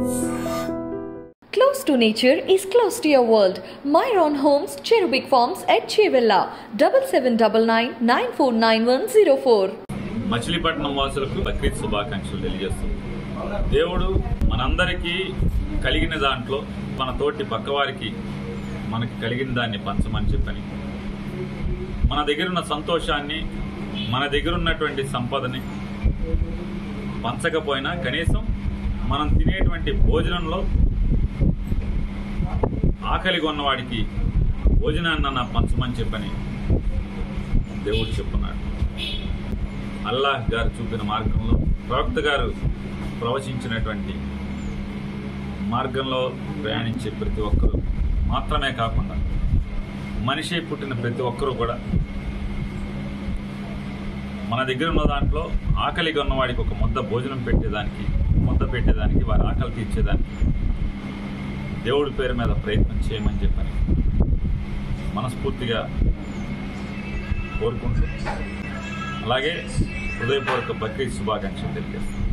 Close to nature is close to your world. Myron Homes, Cherubic Farms at Chevilla, 7799949104. Machilipatnam వాసులకు బక్రీద్ శుభాకాంక్షలు తెలియజేస్తాం. దేవుడు మనందరికీ కలిగిన దాంట్లో మన తోటి పక్కవారికి మనకి కలిగిన దాన్ని పంచమని చెప్పని, మన దగ్గర ఉన్న సంతోషాన్ని, మన దగ్గర ఉన్నటువంటి సంపదని పంచకపోయినా కనీసం మనం తినేటువంటి భోజనంలో ఆకలిగా ఉన్నవాడికి భోజనాన్న పంచమని చెప్పని దేవుడు చెప్పున్నాడు. అల్లాహ్ గారు చూపిన మార్గంలో, ప్రవక్త గారు ప్రవచించినటువంటి మార్గంలో ప్రయాణించే ప్రతి ఒక్కరూ మాత్రమే కాకుండా మనిషి పుట్టిన ప్రతి ఒక్కరూ కూడా మన దగ్గర ఉన్న దాంట్లో ఆకలిగా ఉన్నవాడికి ఒక ముద్ద భోజనం పెట్టేదానికి వారి ఆకలి తీర్చేదానికి దేవుడి పేరు మీద ప్రయత్నం చేయమని చెప్పని మనస్ఫూర్తిగా కోరుకుంటూ, అలాగే హృదయపూర్వక బక్రీద్ శుభాకాంక్షలు తెలియజేస్తాను.